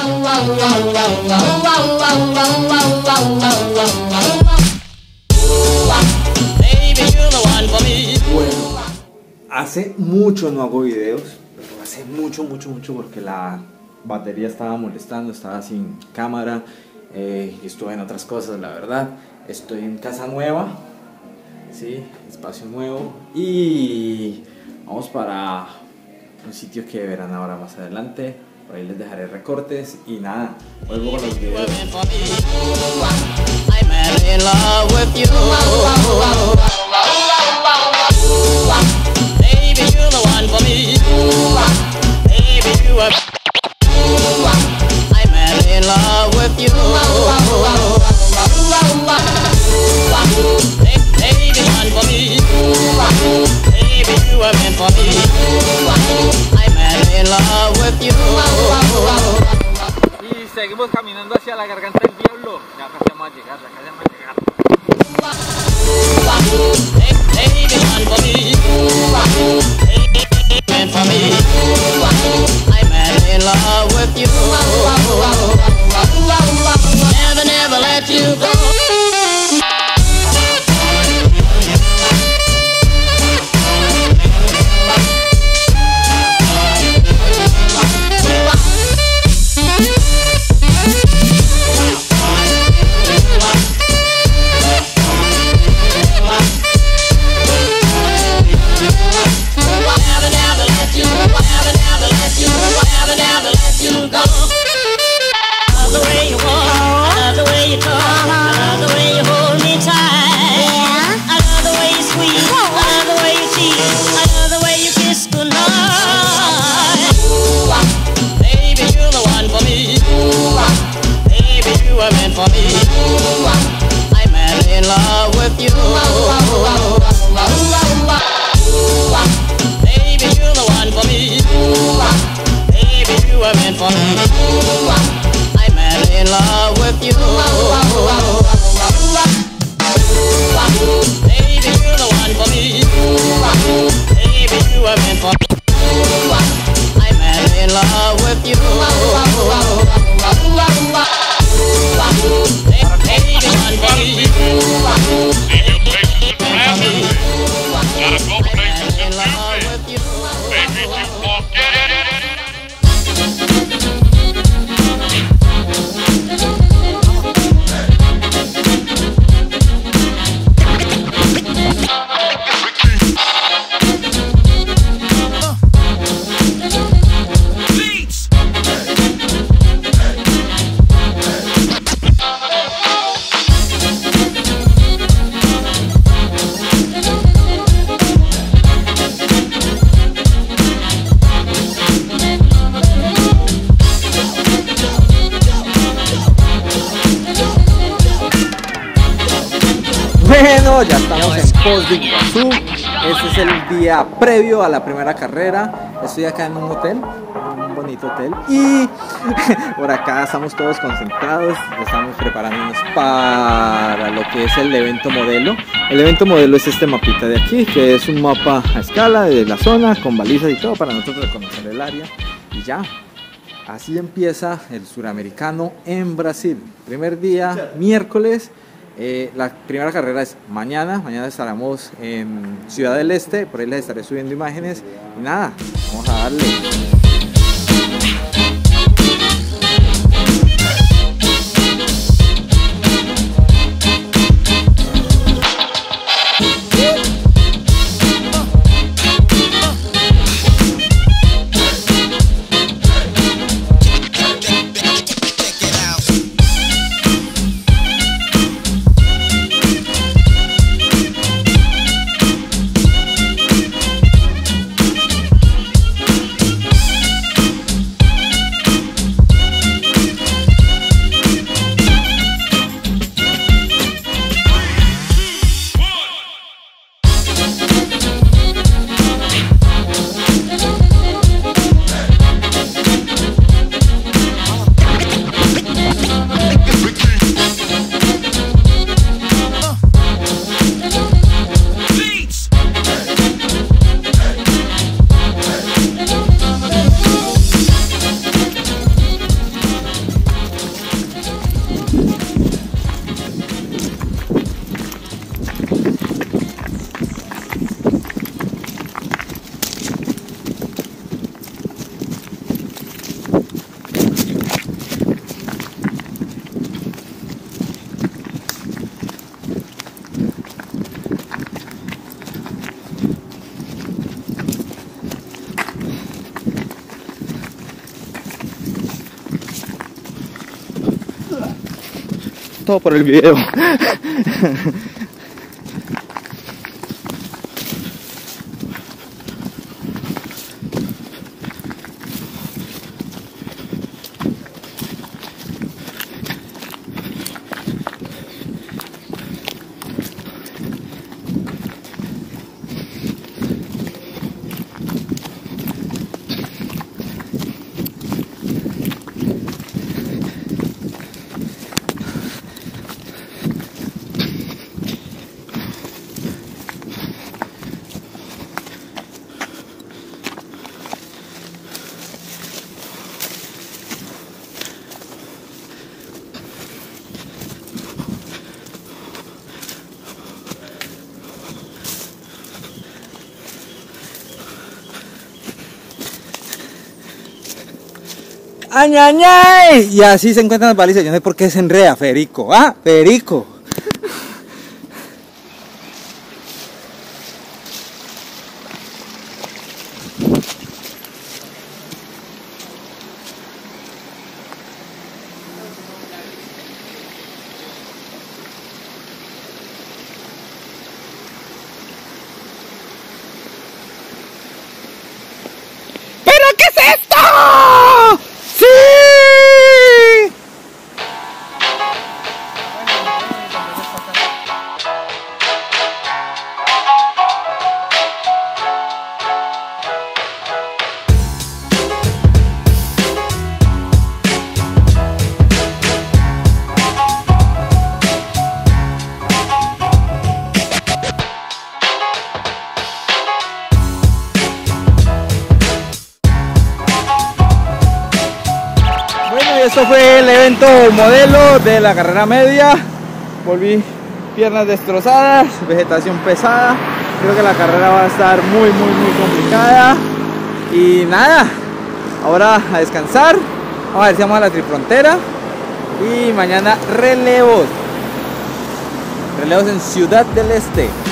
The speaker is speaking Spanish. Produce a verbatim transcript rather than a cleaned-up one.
Bueno, hace mucho no hago videos, pero hace mucho, mucho, mucho porque la batería estaba molestando, estaba sin cámara, eh, estuve en otras cosas, la verdad. Estoy en casa nueva, sí, espacio nuevo, y vamos para un sitio que verán ahora más adelante. Por ahí les dejaré recortes y nada, vuelvo con los videos. Y seguimos caminando hacia la garganta del diablo. Ya casi vamos a llegar, ya casi vamos a llegar. Bueno, ya estamos en Foz de Iguazú. Este es el día previo a la primera carrera. Estoy acá en un hotel, un bonito hotel, y por acá estamos todos concentrados. Estamos preparándonos para lo que es el evento modelo. El evento modelo es este mapita de aquí, que es un mapa a escala de la zona, con balizas y todo para nosotros reconocer el área. Y ya, así empieza el suramericano en Brasil. Primer día, miércoles. Eh, la primera carrera es mañana, mañana estaremos en Ciudad del Este, por ahí les estaré subiendo imágenes y nada, vamos a darle. todo por el video. ¡Añañay! Y así se encuentran las balizas. Yo no sé por qué se enreda, Federico. ¡Ah! Federico. ¿Pero qué es esto? ¡Sí! Esto fue el evento modelo de la carrera media. Volví piernas destrozadas, vegetación pesada. Creo que la carrera va a estar muy muy muy complicada. Y nada, ahora a descansar. Vamos a ver si vamos a la Trifrontera. Y mañana relevos. Relevos en Ciudad del Este.